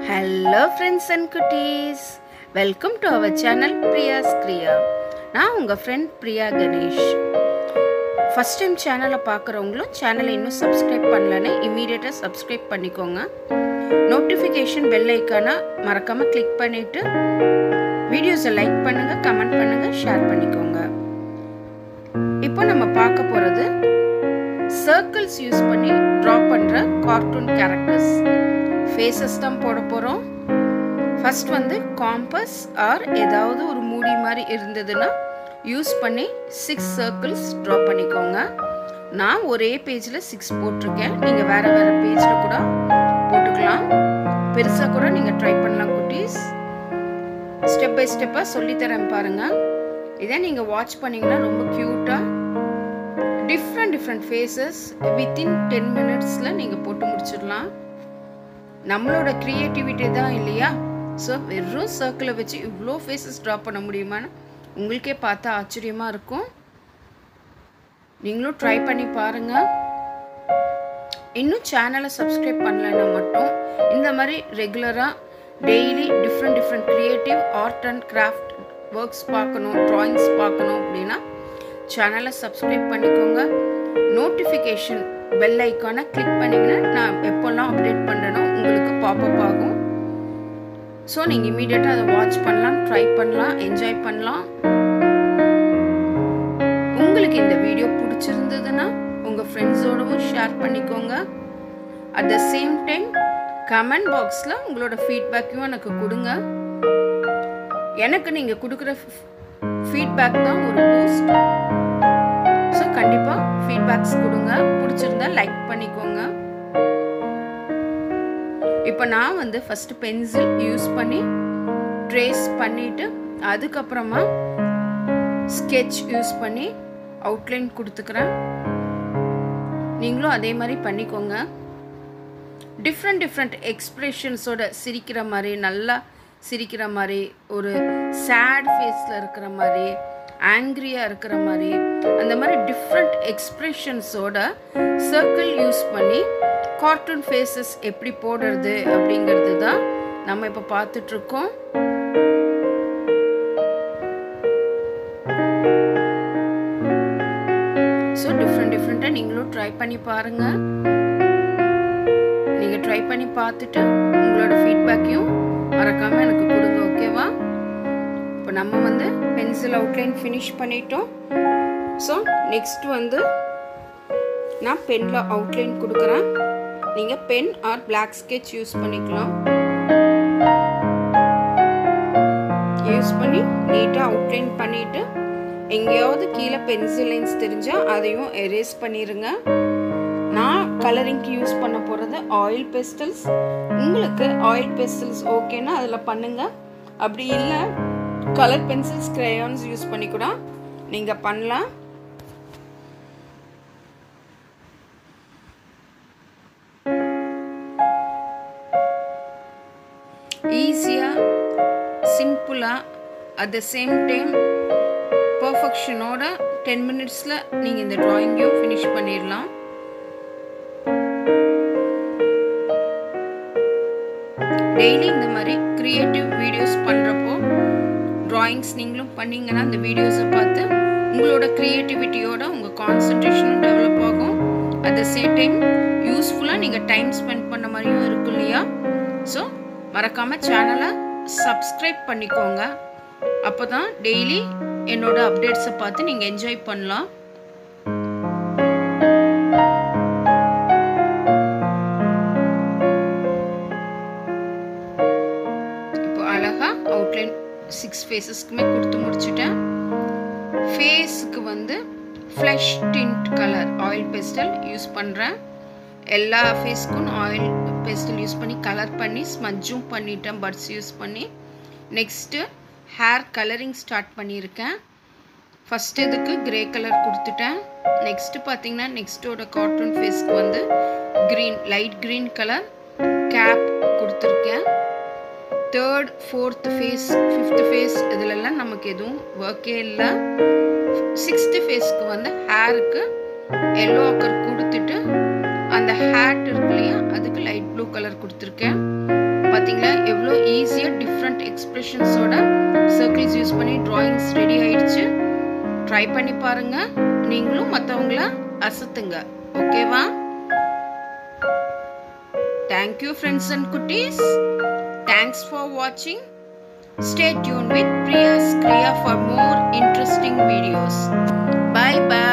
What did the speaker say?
Hello friends and Kutties, welcome to our channel Priya's Kriya. நான் உங்க friend Priya Ganesh. First time channel பார்க்கறவங்களும் channel இன்னும் subscribe பண்ணலனா immediate subscribe பண்ணிக்கோங்க. Notification bell icon மறக்காம click பண்ணிட்டு videos like பண்ணுங்க, comment பண்ணுங்க, share பண்ணிக்கோங்க. இப்போ நம்ம பார்க்க போறது circles யூஸ் பண்ணி draw பண்ற cartoon characters. Faces தான் போட போறோம். First வந்து compass or ஏதாவது ஒரு மூடி மாதிரி இருந்ததுன்னா யூஸ் பண்ணி 6 circles draw பண்ணிக்கோங்க. நான் ஒரே பேஜ்ல 6 போட்டுருக்கேன். நீங்க வேற வேற பேஜ்ல கூட போட்டுக்கலாம். பெருசா கூட நீங்க ட்ரை பண்ணலாம் குட்டீஸ். ஸ்டெப் பை ஸ்டெப்பா சொல்லி தரேன் பாருங்க. இதை நீங்க வாட்ச் பண்ணீங்கன்னா ரொம்ப கியூட்டா different faces within 10 minutesல நீங்க போட்டு முடிச்சிடலாம். நம்மளோட கிரியேட்டிவிட்டி தான் இல்லையா? ஸோ வெறும் சர்க்கிளை வச்சு இவ்வளோ ஃபேஸஸ் ட்ரா பண்ண முடியுமான்னு உங்களுக்கே பார்த்தா ஆச்சரியமாக இருக்கும். நீங்களும் ட்ரை பண்ணி பாருங்கள். இன்னும் சேனலை சப்ஸ்கிரைப் பண்ணலைன்னா மட்டும் இந்த மாதிரி ரெகுலராக daily different creative art and craft works பார்க்கணும், ட்ராயிங்ஸ் பார்க்கணும் அப்படின்னா சேனலை சப்ஸ்கிரைப் பண்ணிக்கோங்க. நோட்டிஃபிகேஷன் பெல் ஐக்கானை கிளிக் பண்ணிங்கன்னா நான் எப்போல்லாம் அப்டேட் பண்ணுறேனோ உங்களுக்கு பாப்அப் ஆகும். ஸோ நீங்கள் இமீடியட்டாக அதை வாட்ச் பண்ணலாம், ட்ரை பண்ணலாம், என்ஜாய் பண்ணலாம். உங்களுக்கு இந்த வீடியோ பிடிச்சிருந்ததுன்னா உங்கள் ஃப்ரெண்ட்ஸோடவும் ஷேர் பண்ணிக்கோங்க. At the same time comment பாக்ஸில் உங்களோட ஃபீட்பேக்கையும் எனக்கு கொடுங்க. எனக்கு நீங்கள் கொடுக்குற ஃபீட்பேக் தான் ஒரு பூஸ்ட். ஸோ கண்டிப்பாக ஃபீட்பேக்ஸ் கொடுங்க. பிடிச்சிருந்தா லைக் பண்ணிக்கோங்க. இப்போ நான் வந்து ஃபர்ஸ்ட் பென்சில் யூஸ் பண்ணி ட்ரேஸ் பண்ணிட்டு அதுக்கப்புறமா ஸ்கெட்ச் யூஸ் பண்ணி அவுட்லைன் கொடுத்துக்கிறேன். நீங்களும் அதே மாதிரி பண்ணிக்கோங்க. டிஃப்ரெண்ட் எக்ஸ்பிரஷன்ஸோட சிரிக்கிற மாதிரி, நல்லா சிரிக்கிற மாதிரி, ஒரு சேட் ஃபேஸில் இருக்கிற மாதிரி, ஆங்க்ரியாக இருக்கிற மாதிரி, அந்த மாதிரி டிஃப்ரெண்ட் எக்ஸ்பிரஷன்ஸோட சர்க்கிள் யூஸ் பண்ணி கார்ட்டூன் ஃபேஸஸ் எப்படி போடுறது அப்படிங்கிறது தான் நம்ம இப்போ பார்த்துட்ருக்கோம். ஸோ டிஃப்ரெண்ட்டாக நீங்களும் ட்ரை பண்ணி பாருங்கள். நீங்கள் ட்ரை பண்ணி பார்த்துட்டு உங்களோட ஃபீட்பேக்கையும் மறக்காமல் எனக்கு கொடுங்க, ஓகேவா? இப்போ நம்ம வந்து பென்சில் அவுட்லைன் ஃபினிஷ் பண்ணிட்டோம். ஸோ நெக்ஸ்ட் வந்து நான் பெனில் அவுட்லைன் கொடுக்குறேன். நீங்கள் pen or black sketch use பண்ணிக்கலாம். யூஸ் பண்ணி நீட்டாக அவுட்லைன் பண்ணிவிட்டு எங்கேயாவது கீழே பென்சில் லைன்ஸ் தெரிஞ்சால் அதையும் எரேஸ் பண்ணிடுங்க. நான் கலரிங்க்கு யூஸ் பண்ண போகிறது ஆயில் பேஸ்டல்ஸ். உங்களுக்கு ஆயில் பேஸ்டல்ஸ் ஓகேன்னா அதில் பண்ணுங்கள். அப்படி இல்லை கலர் பென்சில்ஸ், கிரேயான்ஸ் யூஸ் பண்ணி கூட நீங்கள் பண்ணலாம். ஈஸியாக, சிம்பிளாக, அட் த சேம் டைம் பர்ஃபெக்ஷனோட 10 மினிட்ஸில் நீங்கள் இந்த ட்ராயிங்கையும் ஃபினிஷ் பண்ணிடலாம். டெய்லி இந்த மாதிரி க்ரியேட்டிவ் வீடியோஸ் பண்ணுறப்போ ட்ராயிங்ஸ் நீங்களும் பண்ணிங்கன்னா அந்த வீடியோஸை பார்த்து உங்களோட க்ரியேட்டிவிட்டியோட உங்கள் கான்சன்ட்ரேஷனும் டெவலப் ஆகும். அட் த சேம் டைம் யூஸ்ஃபுல்லாக நீங்கள் டைம் ஸ்பெண்ட் பண்ண மாதிரியும் இருக்கும் இல்லையா? ஸோ மறக்காமல் சேனலை சப்ஸ்கிரைப் பண்ணிக்கோங்க. அப்போ தான் டெய்லி என்னோட அப்டேட்ஸை பார்த்து நீங்கள் என்ஜாய் பண்ணலாம். இப்போ அழகாக அவுட்லைன் 6 ஃபேஸஸ்க்குமே கொடுத்து முடிச்சுட்டேன். ஃபேஸுக்கு வந்து flush tint colour oil pastel use பண்ணுறேன். எல்லா ஃபேஸ்க்கும் ஆயில் பேஸ்டல் யூஸ் பண்ணி கலர் பண்ணி ஸ்மஜ்ஜும் பண்ணிட்டேன் பட்ஸ் யூஸ் பண்ணி. நெக்ஸ்ட்டு ஹேர் கலரிங் ஸ்டார்ட் பண்ணியிருக்கேன். ஃபஸ்ட் இதுக்கு கிரே கலர் கொடுத்துட்டேன். நெக்ஸ்ட்டு பார்த்தீங்கன்னா நெக்ஸ்ட்டோட கார்ட்டூன் ஃபேஸ்க்கு வந்து green, light green colour gap கொடுத்துருக்கேன். 3rd 4th face 5th face இதிலெல்லாம் நமக்கு எதுவும் ஒர்க்கே இல்லை. 6th ஃபேஸ்க்கு வந்து ஹேருக்கு எல்லோ அக்கர் கொடுத்துட்டு அந்த ஹேட் இருக்கு இல்லையா அதுக்கு லைட் ப்ளூ கலர் கொடுத்துருக்கேன். பார்த்தீங்களா எவ்வளோ ஈஸியாக டிஃப்ரெண்ட் எக்ஸ்பிரஷன்ஸோட சர்க்கிள்ஸ் யூஸ் பண்ணி ட்ராயிங்ஸ் ரெடி ஆயிடுச்சு. ட்ரை பண்ணி பாருங்க, நீங்களும் மற்றவங்கள அசத்துங்க. ஓகேவா? தேங்க்யூ ஃப்ரெண்ட்ஸ் அண்ட் குட்டீஸ். தேங்க்ஸ் ஃபார் வாட்சிங். Stay tuned with Priya's Kriya for more interesting videos. Bye bye.